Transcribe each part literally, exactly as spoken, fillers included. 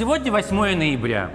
Сегодня восьмое ноября,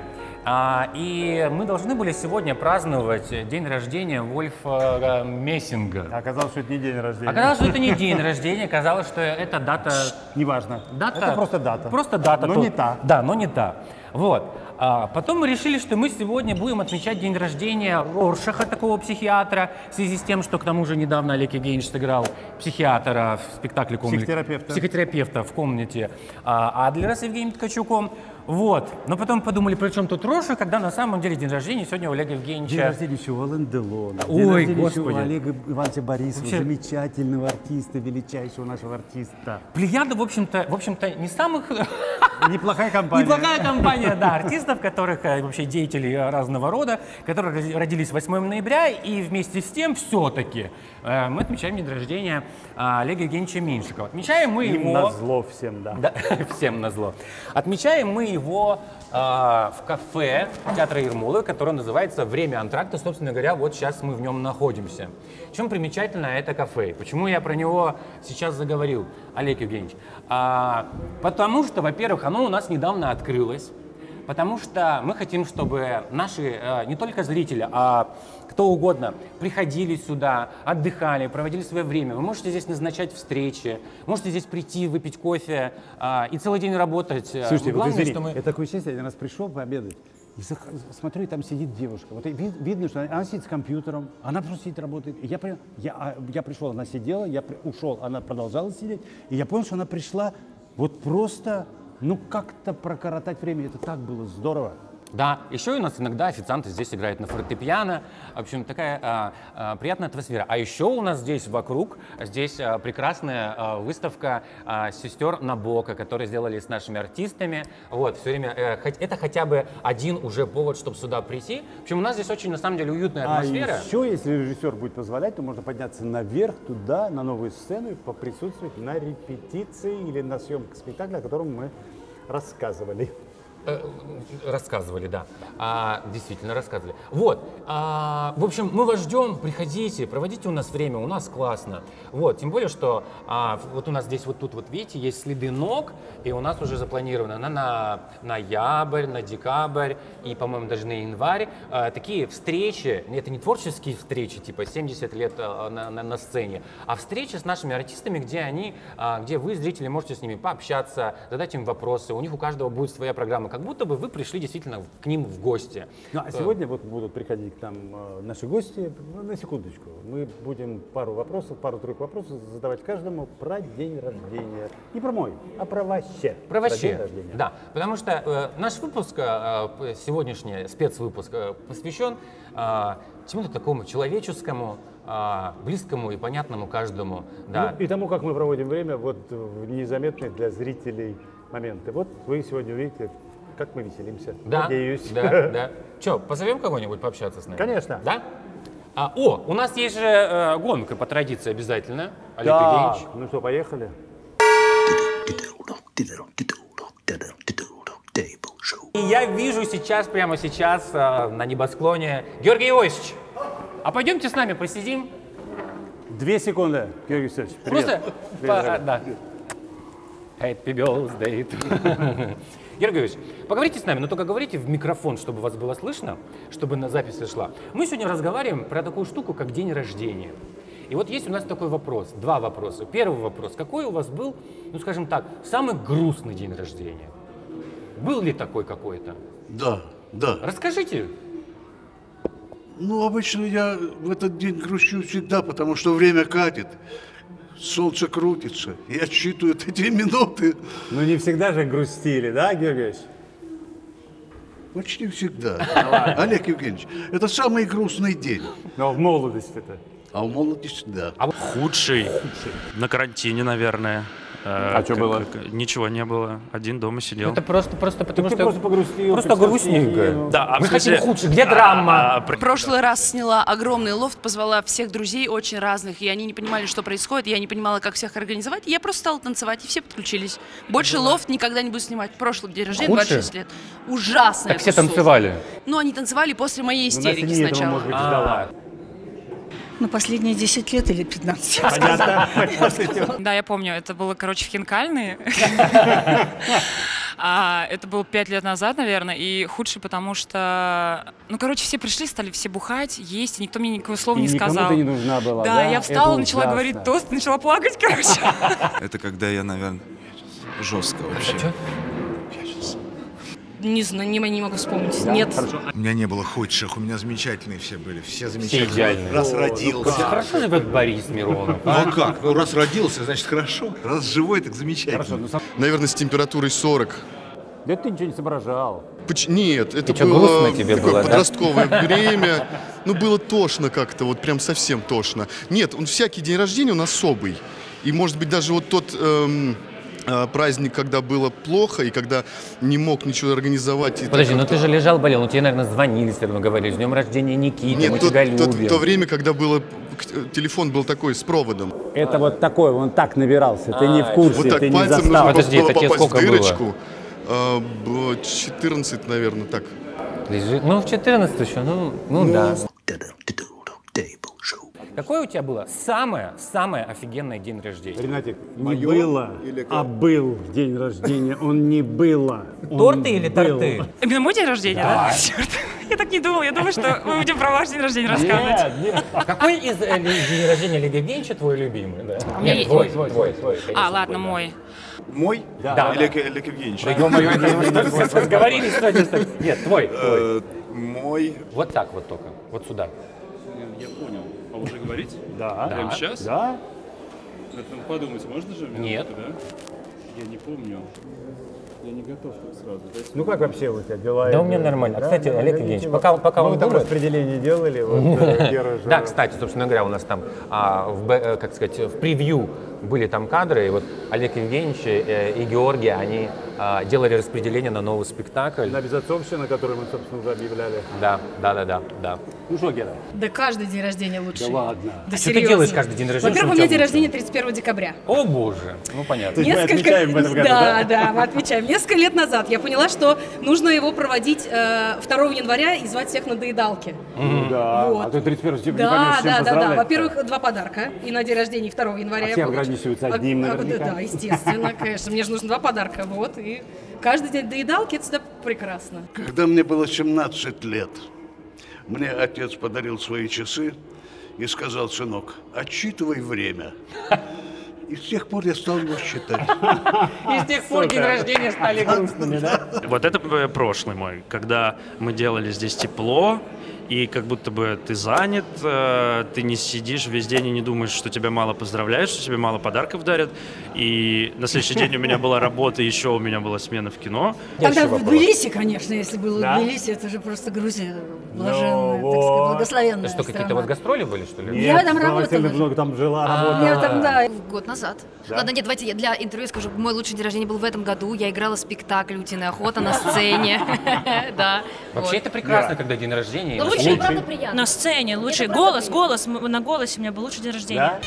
а, и мы должны были сегодня праздновать день рождения Вольфа Мессинга. Оказалось, что это не день рождения. Оказалось, что это не день рождения, оказалось, что это дата... Неважно. Дата, это просто дата. Просто дата. Но то, не та. Да, но не та. Вот. А потом мы решили, что мы сегодня будем отмечать день рождения Роршаха, такого психиатра, в связи с тем, что к тому же недавно Олег Евгеньевич сыграл психиатра в спектакле комнате. Психотерапевта. Психотерапевта в комнате а, Адлера с Евгением Ткачуком. Вот. Но потом подумали, при чем тут Роршах, когда на самом деле день рождения сегодня у Олега Евгеньевича. День рождения еще у Ален Делона. Ой, день рождения господи. еще у Олега Ивановича Борисова, Вообще... замечательного артиста, величайшего нашего артиста. Плеяда, в общем-то, в общем-то, не самых... Неплохая компания. Неплохая компания, да, артистов, которых вообще деятелей разного рода, которые родились восьмого ноября, и вместе с тем все-таки э, мы отмечаем день рождения э, Олега Евгеньевича Меньшикова. Отмечаем мы Им его... назло всем, да. Да, всем назло. Отмечаем мы его э, в кафе театра Ермоловой, которое называется «Время антракта». Собственно говоря, вот сейчас мы в нем находимся. Чем примечательно это кафе? Почему я про него сейчас заговорил, Олег Евгеньевич? А, потому что, во-первых, оно у нас недавно открылось. Потому что мы хотим, чтобы наши, э, не только зрители, а кто угодно, приходили сюда, отдыхали, проводили свое время. Вы можете здесь назначать встречи, можете здесь прийти, выпить кофе э, и целый день работать. Слушайте, Главное, вот извини, что мы... я такое счастье, один раз пришел пообедать, и зах... смотрю, и там сидит девушка. Вот и вид, видно, что она, она сидит с компьютером, она просто сидит, работает. И я, я, я пришел, она сидела, я при... ушел, она продолжала сидеть. И я понял, что она пришла вот просто... Ну, как-то прокоротать время, это так было здорово. Да, еще у нас иногда официанты здесь играют на фортепиано. В общем, такая а, а, приятная атмосфера. А еще у нас здесь вокруг, здесь а, прекрасная а, выставка а, сестер Набока, которые сделали с нашими артистами. Вот, все время, э, хоть, это хотя бы один уже повод, чтобы сюда прийти. В общем, у нас здесь очень, на самом деле, уютная атмосфера. А еще, если режиссер будет позволять, то можно подняться наверх, туда, на новую сцену и поприсутствовать на репетиции или на съемках спектакля, о котором мы рассказывали. Рассказывали, да. А, действительно рассказывали. Вот. А, в общем, мы вас ждем, приходите, проводите у нас время, у нас классно. Вот. Тем более, что а, вот у нас здесь вот тут вот, видите, есть следы ног, и у нас уже запланировано на, на ноябрь, на декабрь и, по-моему, даже на январь а, такие встречи. Это не творческие встречи, типа семьдесят лет а, на, на, на сцене, а встречи с нашими артистами, где они, а, где вы, зрители, можете с ними пообщаться, задать им вопросы. У них у каждого будет своя программа. Как будто бы вы пришли действительно к ним в гости. Ну, а сегодня вот будут приходить к нам э, наши гости. Ну, на секундочку. Мы будем пару вопросов, пару-тройку вопросов задавать каждому про день рождения. Не про мой, а про вообще. Про вообще, про день рождения. да. Потому что э, наш выпуск, э, сегодняшний спецвыпуск, э, посвящен э, чему-то такому человеческому, э, близкому и понятному каждому. Да. Ну, и тому, как мы проводим время вот в незаметные для зрителей моменты. Вот вы сегодня увидите, как мы веселимся. Да, надеюсь. да, да. Че, позовем кого-нибудь пообщаться с нами? Конечно. Да? А, о, у нас есть же э, гонка по традиции обязательно. Олег Да. Евгеньевич. Ну что, поехали? И я вижу сейчас, прямо сейчас, э, на небосклоне Георгий Иосифович. А пойдемте с нами посидим. Две секунды, Георгий Алексеевич. Привет. Просто, Привет, по, дорогой. да. Happy birthday to... Георгий Ильич, поговорите с нами, но только говорите в микрофон, чтобы вас было слышно, чтобы на запись шла. Мы сегодня разговариваем про такую штуку, как день рождения. И вот есть у нас такой вопрос, два вопроса. Первый вопрос, какой у вас был, ну скажем так, самый грустный день рождения? Был ли такой какой-то? Да, да. Расскажите. Ну, обычно я в этот день грущу всегда, потому что время катит. Солнце крутится, и отсчитывают эти минуты. Ну не всегда же грустили, да, Георгий Ильич? Почти всегда. Олег Евгеньевич, это самый грустный день. Но в молодости-то. А в молодости, да. А вот Худший. На карантине, наверное. А что было? Ничего не было. Один дома сидел. это просто, просто потому Ты что... просто погрустил. Просто представь грустненько. себе, ну. Да, а Мы в смысле- хотим худший. Где драма? А, а, В прошлый раз сняла огромный лофт, позвала всех друзей очень разных, и они не понимали, что происходит, я не понимала, как всех организовать, и я просто стала танцевать, и все подключились. Больше лофт никогда не буду снимать. Прошлый день рождения, Худшее? двадцать шесть лет. Ужасная Так все тусовка. танцевали. Ну, они танцевали после моей Ну, Настя истерики не этого, сначала. может быть, ждала. Ну, последние десять лет или пятнадцать. Понятно. Да, я помню, это было, короче, в Хинкальной. А, это было пять лет назад, наверное, и худший, потому что, ну, короче, все пришли, стали все бухать, есть, и никто мне никакого слова И не сказал. никому ты не нужна была, Да, да? я встала, Это начала ужасно. говорить тост, начала плакать, короче. Это когда я, наверное, жестко вообще. Не знаю, не, не могу вспомнить. Нет. У меня не было худших, у меня замечательные все были, все Все замечательные. идеальные. Раз родился. Хорошо живет Борис Миронов. Ну а как? Ну раз родился, значит хорошо. Раз живой, так замечательно. Хорошо, ну, сам- Наверное, с температурой сорок. Да ты ничего не соображал. Поч- Нет, это чё, было грустно тебе такое было, да? подростковое время. Ну, было тошно как-то, вот прям совсем тошно. Нет, он всякий день рождения, он особый. И, может быть, даже вот тот эм, э, праздник, когда было плохо, и когда не мог ничего организовать. и Подожди, так ну ты же лежал, болел, ну тебе, наверное, звонили, все равно говорили, с днем рождения Никита, мы Нет, то, тебя то- любим. то время, когда было, к- телефон был такой с проводом. Это вот такой, он так набирался, ты не в курсе, Вот так ты не пальцем застал. нужно Подожди, было это тебе попасть в сколько было? дырочку. А, б- четырнадцать, наверное, так. Лежи- Ну, в четырнадцать еще, ну, ну да. Какое у тебя было самое, самое офигенное день рождения? Ренатик, не было, а был день рождения, он не было. он Торты или был. торты? Именно мой день рождения, да? Черт, я так не думала. Я думаю, что мы будем про ваш день рождения рассказывать. Нет, нет. Какой из э, ли- день рождения Лига Генча твой любимый? Да? У меня Нет, есть- твой, твой, твой, твой. конечно, А, ладно, твой, да. мой. Мой? Да. Или Олег Евгеньевич? Да, ё-моё, это вы что, все разговорились сегодня, что ли? Нет, твой, твой. Э, Мой. Вот так вот только, вот сюда. Я понял. А уже говорить? Да. Прямо сейчас? Да. Это подумать можно же? минутку, Нет. Да? Я не помню. Я не готов так сразу. Дайте Ну мне- как вообще у тебя дела? Да у меня нормально. Кстати, Олег Евгеньевич, пока, пока Мы он там думает... распределение делали, вот э, Гера же- Да, кстати, собственно говоря, у нас там, а, в, б- э, как сказать, в превью были там кадры, и вот Олег Евгеньевич э, и Георгий, они а, делали распределение на новый спектакль. На безотцовщину, которую мы, собственно, уже объявляли. Да, да, да, да, да. Ну что, Гера? Да каждый день рождения лучше. Да ладно. Да А что ты серьезно. делаешь каждый день рождения? Во-первых, у что меня тебя день лучше? рождения тридцать первого декабря. О боже, ну понятно. То есть мы отмечаем в этом году, да? да, да, мы отмечаем. Несколько лет назад я поняла, что нужно его проводить э, второго января и звать всех на доедалки. Ну да. Вот. А то тридцать первого типа не Да, поймешь, с чем да, да, да. поздравлять-то. Во-первых, два подарка. И на день рождения, и второго января. А я все получу. ограничиваются А- одним а, наверняка. Да, да, естественно, конечно. Мне же нужно два подарка. Вот. И каждый день доедалки, это всегда прекрасно. Когда мне было семнадцать лет, мне отец подарил свои часы и сказал: сынок, отсчитывай время. И с тех пор я стал его считать. И с тех пор день рождения стали грустными, да? Вот это э, прошлый мой, когда мы делали здесь тепло, и как будто бы ты занят, э, ты не сидишь весь день и не думаешь, что тебя мало поздравляют, что тебе мало подарков дарят. И на следующий день у меня была работа, еще у меня была смена в кино. Тогда в Тбилиси, конечно, если было Да? в Тбилиси, это же просто Грузия блаженная, Ну так вот. сказать, благословенная Что, какие-то страна. вот гастроли были, что ли? Я там Слава работала. Васильевна много там жила, работала. Я там, да. Год назад. Ладно, нет, давайте я для интервью скажу. Мой лучший день рождения был в этом году. Я играла спектакль «Утиная охота» на сцене. Да. Вообще это прекрасно, когда день рождения. Ну, и лучший, лучший. правда, приятно. На сцене лучший Это правда голос, голос, м- на голосе у меня был лучший день рождения. Да?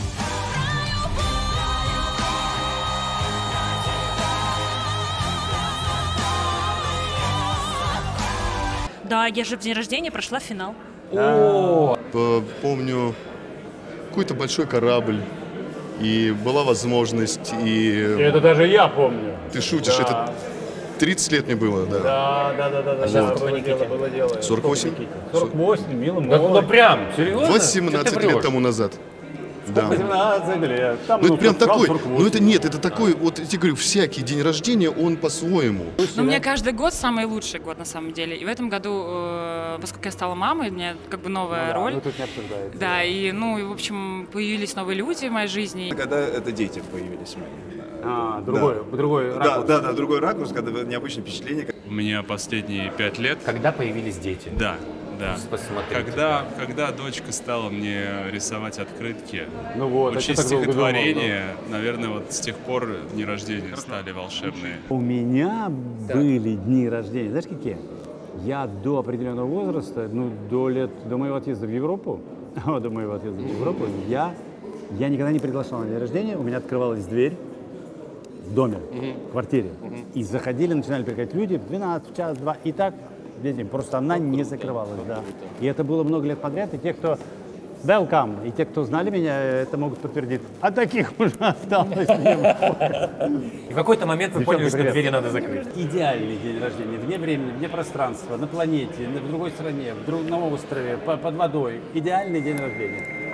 Да, я же в день рождения прошла финал. П- Помню какой-то большой корабль, и была возможность, и... Это даже я помню. Ты шутишь, Да. это тридцать лет мне было, да. Да, да, да, да, да. сейчас да, сколько было Никите? дело, было дело. сорок восемь? сорок восемь, милый Да, мой. ну прям, серьезно? восемнадцать Что ты лет врешь? тому назад. Да. восемнадцать лет. Там, Ну это прям сказал такой, сорок восемь. ну это нет, это такой, вот я тебе говорю, всякий день рождения, он по-своему. Но у меня каждый год самый лучший год на самом деле. И в этом году, э, поскольку я стала мамой, у меня как бы новая Ну да, роль. ну тут не обсуждается. Да, и, ну, и, в общем, появились новые люди в моей жизни. Когда это дети появились мои. А, другой, другой Да, ракурс. да, да, другой ракурс, когда необычное впечатление. У меня последние пять лет. Когда появились дети? Да, да. Посмотрите. Когда, когда дочка стала мне рисовать открытки, Ну вот, а учить что так долго думал, стихотворение, наверное, вот с тех пор дни рождения стали волшебные. У меня были дни рождения, знаешь какие? Я до определенного возраста, ну до лет, до моего отъезда в Европу, до моего отъезда в Европу, я, я никогда не приглашал на день рождения, у меня открывалась дверь в доме, в квартире, и заходили, начинали приходить люди в двенадцать, в час, два, и так весь день. Просто она не закрывалась, да. И это было много лет подряд, и те, кто welcome. И те, кто знали меня, это могут подтвердить. А таких уже осталось немного. И в какой-то момент вы поняли, что привет. двери надо закрыть. Идеальный день рождения. Вне времени, вне пространства, на планете, в другой стране, в друг, на острове, по- под водой. Идеальный день рождения.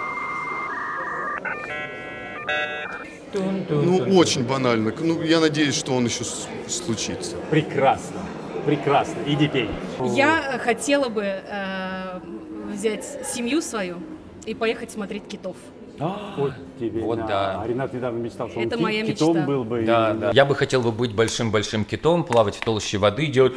Ну, очень банально. Ну, я надеюсь, что он еще с- случится. Прекрасно. Прекрасно. Иди пей. Я хотела бы э, взять семью свою и поехать смотреть китов. Вот тебе Вот на. да. А Ренат недавно мечтал, что Это он ки- моя китом мечта. был бы. Да, и- да. Я бы хотел бы быть большим-большим китом, плавать в толще воды, делать...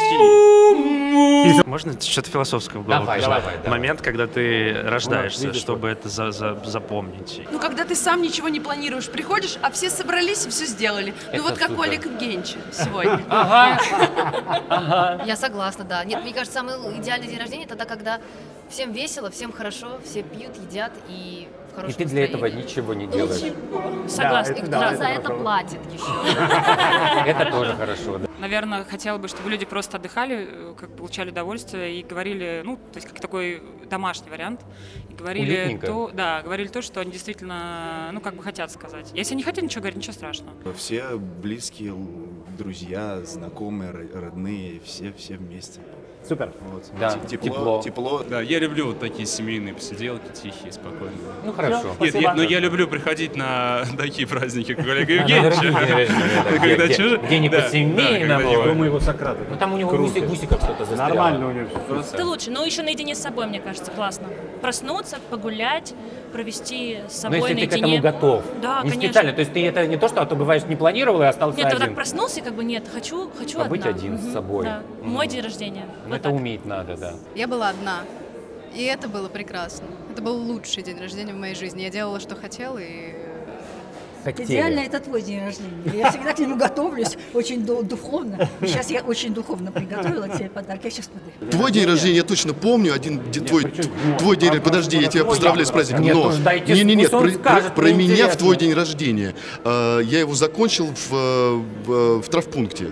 Можно что-то философское в голову Давай, пришло? давай, давай. Момент, когда ты рождаешься, видишь, чтобы это за- за- запомнить. Ну, когда ты сам ничего не планируешь, приходишь, а все собрались и все сделали. Это ну, вот как у супер. Олега Генча сегодня. Ага. Ага. Я согласна, да. Нет, мне кажется, самый идеальный день рождения тогда, когда всем весело, всем хорошо, все пьют, едят и в И хорошем ты для этого настроении. ничего не делаешь. Согласна. Да, И это кто да, за это это хорошо. платит еще? Это тоже хорошо, да. Наверное, хотела бы, чтобы люди просто отдыхали, э, как получали удовольствие и говорили, ну, то есть как такой домашний вариант. И говорили Уютненько. то, да, говорили то, что они действительно, ну, как бы хотят сказать. Если не хотят ничего говорить, ничего страшного. Все близкие, л- друзья, знакомые, ро- родные, все, все вместе. Супер. Вот. Да, Те- тепло. тепло, тепло. Да, я люблю вот такие семейные посиделки, тихие, спокойные. Ну, хорошо. Нет, я- Спасибо. но я люблю приходить на такие праздники, как Олега А, на дорогие дни Евгеньевича. рождения, да, где- Когда где- чужие- где не да, по-семейному. да, когда не- Дома его Сократа. Ну там у него Круто. гуси, гусиков что-то застряло. Нормально у него все. Это лучше, но еще наедине с собой, мне кажется, классно. Проснуться, погулять, провести с Но собой если ты к наедине. этому готов. Да, не конечно. специально. То есть ты это не то, что а то бываешь не планировал и остался Нет, ты вот один. так проснулся, и как бы нет, хочу, хочу Побыть одна. один с Мгм, собой. Да. Мгм. Мой день рождения. Ну, Вот это так. уметь надо, да. Я была одна. И это было прекрасно. Это был лучший день рождения в моей жизни. Я делала, что хотела, и... Идеально это твой день рождения. Я всегда к нему готовлюсь, очень ду- духовно. И сейчас я очень духовно приготовила тебе подарок. Я сейчас подаю. Твой день рождения я точно помню, один д- твой, твой день рождения, подожди, я тебя поздравляю с праздником, Нет, но уж дайте, не, не, нет, пусть он про, скажет, про- про мне меня в интересно. твой день рождения. Э, Я его закончил в, э, в, в травпункте.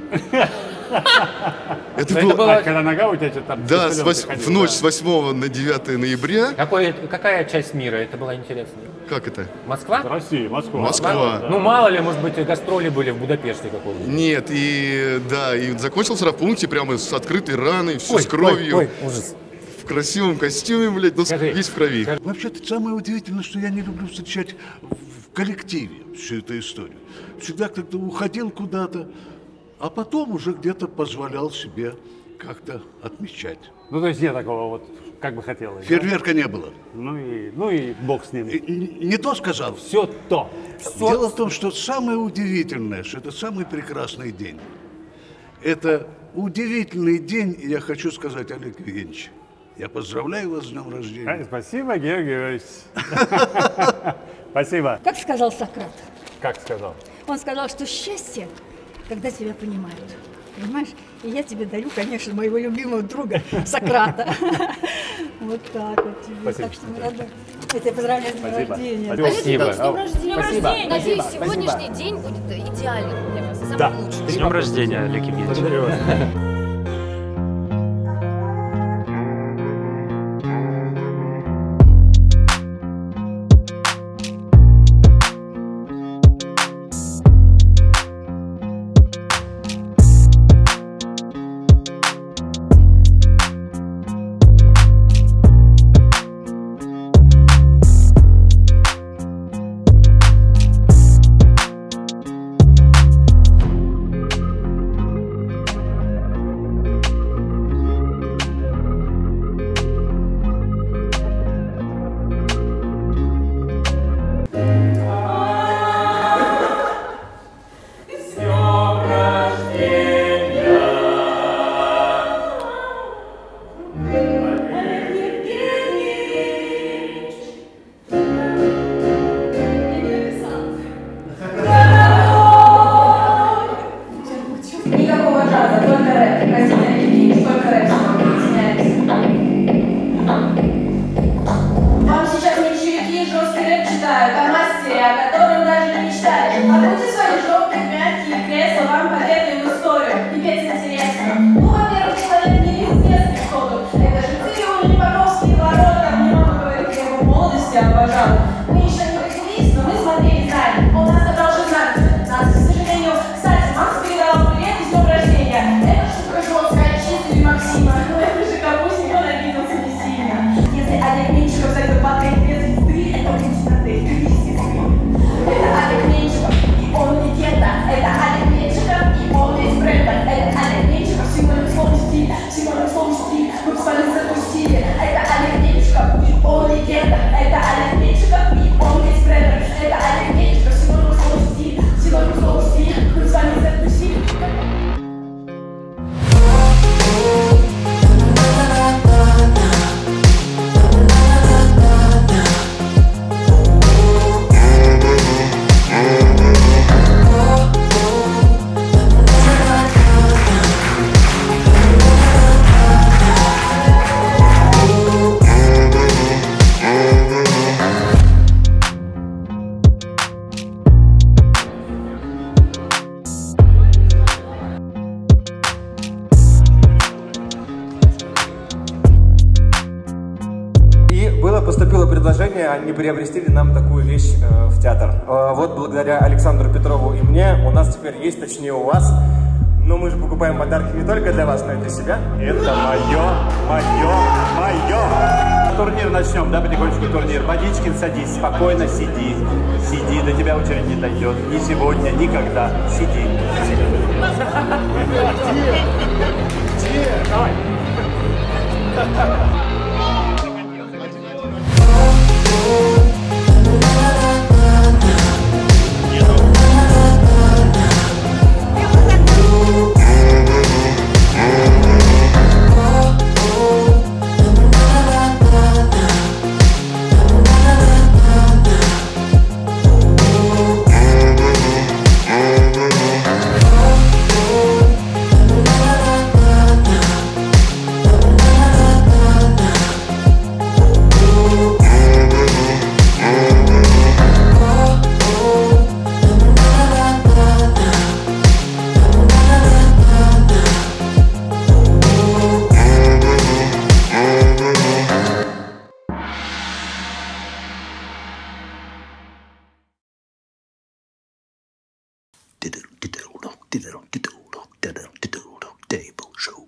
Это Это было, было... А когда нога у тебя что-то там... да, с с вось- ходил, в ночь да. с восьмого на девятое ноября. Какой, какая часть мира? Это было интересно. Как это? Москва? Россия, Москва. Москва. Ну, мало ли, может быть, гастроли были в Будапеште какого-нибудь. Нет, и да, и закончил в травпункте прямо с открытой раной, все Ой, с кровью. ой, ой, ужас. В красивом костюме, блядь, но с- Скажи, весь в крови. Вообще-то самое удивительное, что я не люблю встречать в коллективе всю эту историю. Всегда как-то уходил куда-то, а потом уже где-то позволял себе как-то отмечать. Ну, то есть нет такого вот, как бы хотелось. да? Фейерверка не было. Ну и, ну и бог с ним. И- и Не то сказал. Все то. Дело в том, что самое удивительное, что это самый прекрасный день. Это удивительный день, и я хочу сказать, Олег Евгеньевич, я поздравляю вас с днем рождения. Ай, спасибо, Георгий Георгиевич. Спасибо. Как сказал Сократ? Как сказал? Он сказал, что счастье, когда тебя понимают. Понимаешь? И я тебе дарю, конечно, моего любимого друга Сократа. Вот так вот тебе. Спасибо. Так что мы рады. Я тебя поздравляю с днем Спасибо. рождения. Спасибо. С днем рождения! Спасибо. Надеюсь, Спасибо. сегодняшний день будет идеальным для вас, самым Да. лучшим. С днем рождения, Олег Евгеньевич. Благодарю вас. поступило предложение, а не приобрести ли нам такую вещь э, в театр. Э, вот благодаря Александру Петрову и мне у нас теперь есть, точнее у вас, но мы же покупаем подарки не только для вас, но и для себя. Это мое, мое, мое. Турнир начнем, да, потихонечку турнир. Водичкин, садись, спокойно сиди. Сиди, до тебя очередь не дойдет. Ни сегодня, никогда. Сиди. Где? Где? Давай.